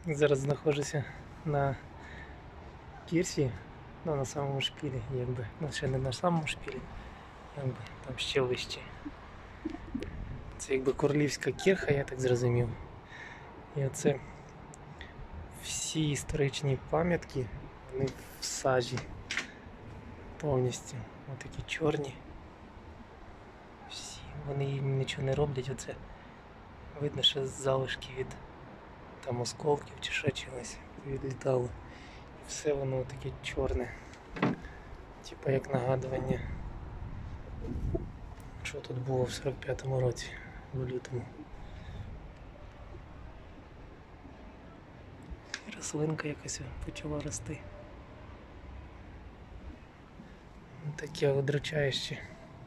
Зараз знаходжуся на пірсі, ну на самому шпілі, якби. Ну ще не на самому шпілі, якби там ще вище. Це якби королівська кірха, я так зрозумів. І оце всі історичні пам'ятки, вони в сажі повністю. Ось такі чорні. Всі, вони їм нічого не роблять, оце видно, що залишки від там осколків чи ще чогось відлітало. І все воно таке чорне. Типа як нагадування, що тут було в 45-му році, в лютому. І рослинка якась почала рости. Таке одручаюче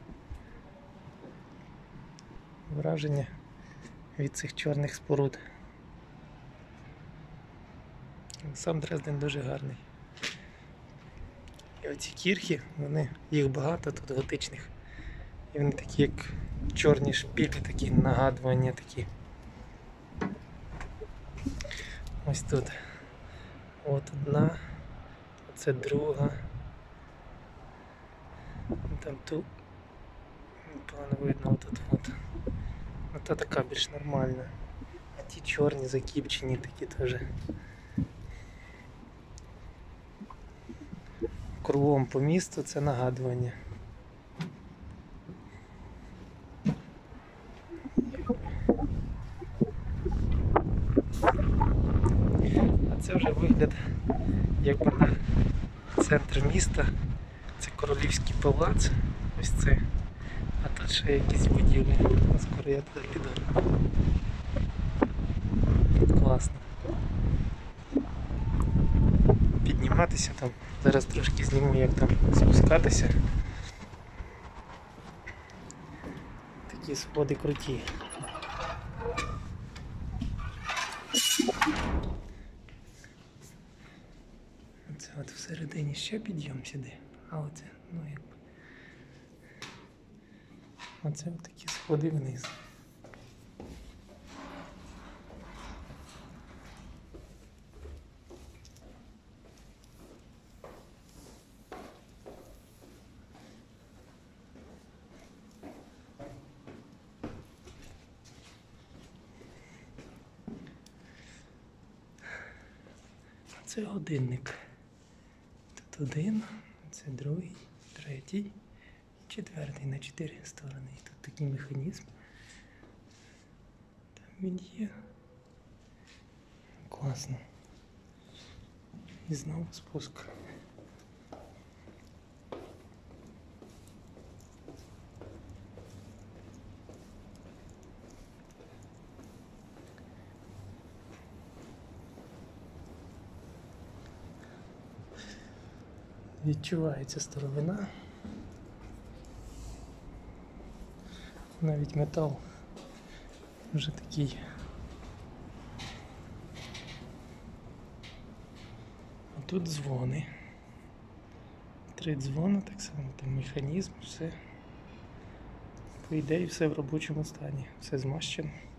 враження від цих чорних споруд. Сам Дрезден дуже гарний. І оці кірхи, їх багато тут готичних. І вони такі як чорні шпілі, такі нагадування такі. Ось тут. От одна, оце друга. Там тут погано видно, отут от. Ота така більш нормальна. А ті чорні закіпчені такі теж. Кругом по місту це нагадування. А це вже вигляд якби на центр міста. Це Королівський палац. Ось це. А тут ще якісь будівлі. Скоро я туди піду. Класно. Підніматися там. Зараз трошки зніму, як там спускатися. Такі сходи круті. Це от всередині ще підйом сюди, а оце, ну якби. Оце от такі сходи вниз. Це годинник. Тут один, це другий, третій, четвертий на 4 сторони. І тут такий механізм. Там він є. Класно. І знову спуск. Відчувається старовина. Навіть метал вже такий. А тут дзвони. 3 дзвони, так само там механізм, все. По ідеї все в робочому стані, все змащено.